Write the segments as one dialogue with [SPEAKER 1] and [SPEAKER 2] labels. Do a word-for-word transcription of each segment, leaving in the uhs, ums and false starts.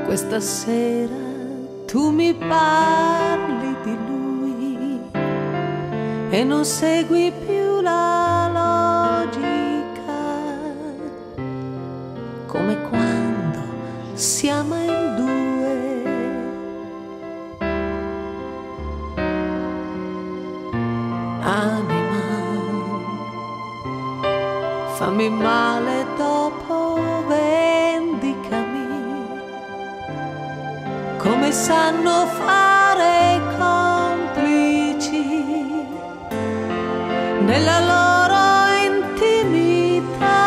[SPEAKER 1] Questa sera tu mi parli di lui e non segui più la logica, come quando siamo in due. Anima, fammi male dopo, vendicami come sanno fare i complici nella loro intimità.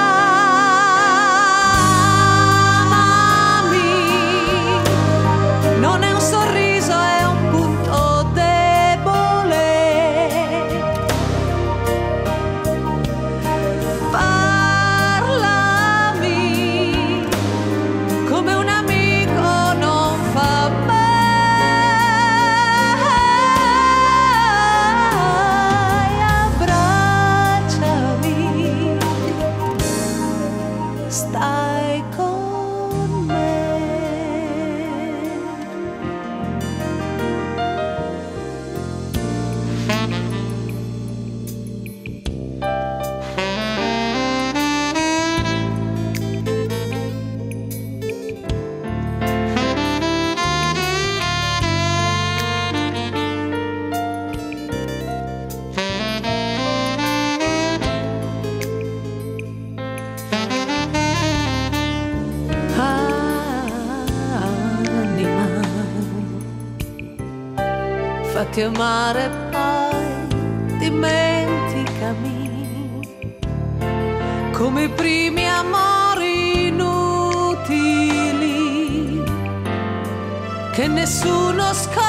[SPEAKER 1] Amami, non è un sorriso, è un punto debole. Parlami come un amico non fa mai. Abbracciami, stai con me. Anima, fatti amare poi dimenticami come i primi amori inutili che nessuno scopre